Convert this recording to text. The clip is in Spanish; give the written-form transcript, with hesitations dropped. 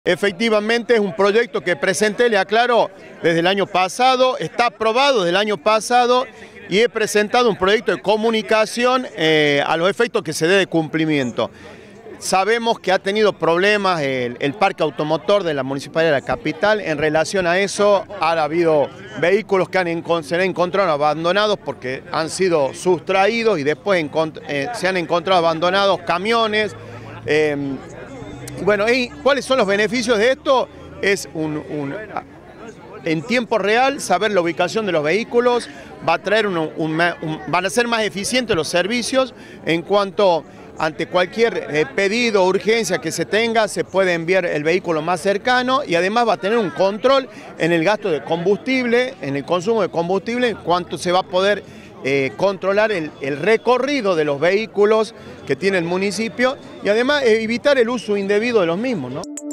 Efectivamente es un proyecto que presenté, le aclaro, desde el año pasado, está aprobado desde el año pasado y he presentado un proyecto de comunicación a los efectos que se dé de cumplimiento. Sabemos que ha tenido problemas el parque automotor de la Municipalidad de la Capital. En relación a eso, ha habido vehículos que se han encontrado abandonados porque han sido sustraídos y después se han encontrado abandonados camiones. Bueno, ¿y cuáles son los beneficios de esto? Es en tiempo real saber la ubicación de los vehículos, va a traer van a ser más eficientes los servicios en cuanto ante cualquier pedido o urgencia que se tenga, se puede enviar el vehículo más cercano y además va a tener un control en el gasto de combustible, en el consumo de combustible, en cuanto se va a poder controlar el recorrido de los vehículos que tiene el municipio y además evitar el uso indebido de los mismos, ¿no?